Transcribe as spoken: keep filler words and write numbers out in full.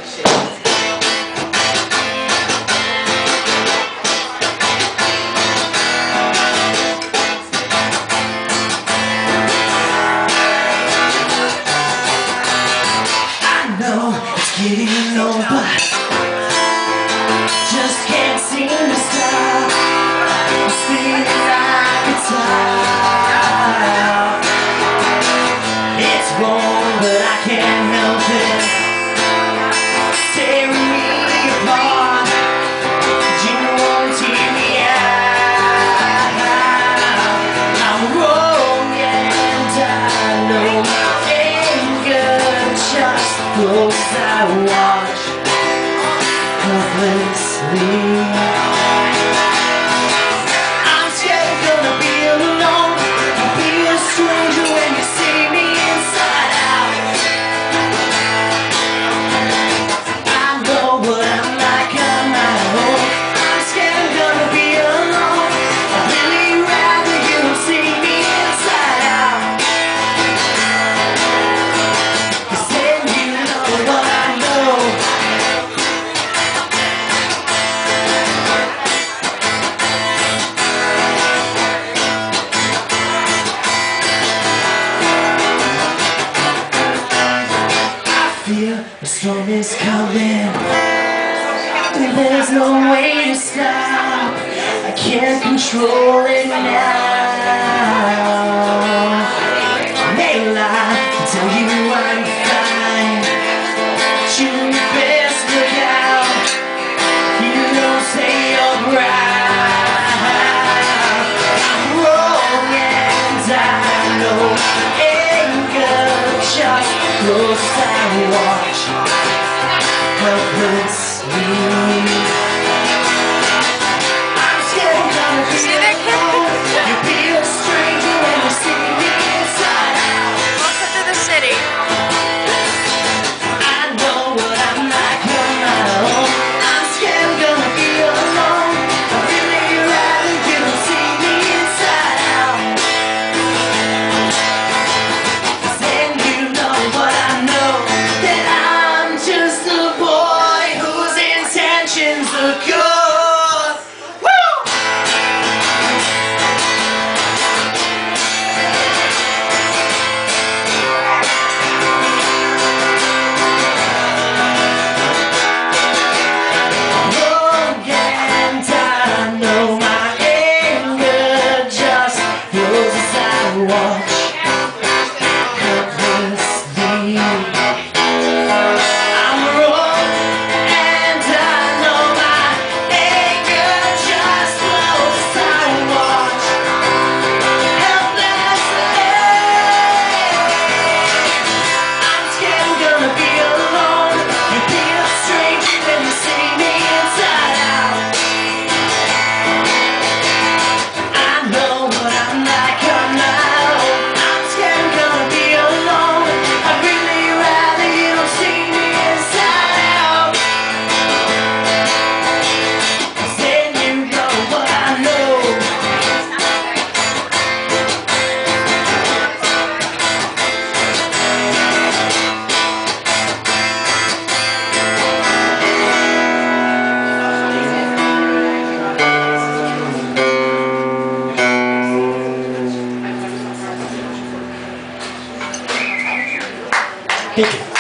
Getting old, but just can't seem to stop spinning like a top. It's wrong, but I can't help it, tearing me apart. You won't hear me out. I'm wrong, and I know my anger just goes. I watch helplessly. I'm scared I'm gonna be alone. I'll be a stranger when you see me inside out. I know what I'm like on my own. I'm scared I'm gonna be alone. I'd really rather you don't see me inside out. 'Cause then you know what I know. The storm is coming, there's no way to stop. I can't control it now. I may lie and tell you I'm fine, but you best look out. You don't say you're right. I'm wrong and I know anger just grows. I watch helplessly. I'm scared I'm gonna be alone. You'll be a stranger when you see me inside out. Welcome to the city. I know what I'm like on my own. I'm scared I'm gonna be alone. I'd really rather you don't see me inside out. 'Cause then you know what I know, that I'm just a boy whose intentions are good. Woo! Wrong, and I know my anger just grows as I watch helplessly. I'm wrong, and I know my anger just flows. I watch helplessly. I'm scared I'm gonna be alone. You'll be a stranger when you see me inside out. I know what I'm like on my own. I'm scared I'm gonna be alone. I'd really rather you don't see me inside out. 'Cause then you know what I know. Thank you.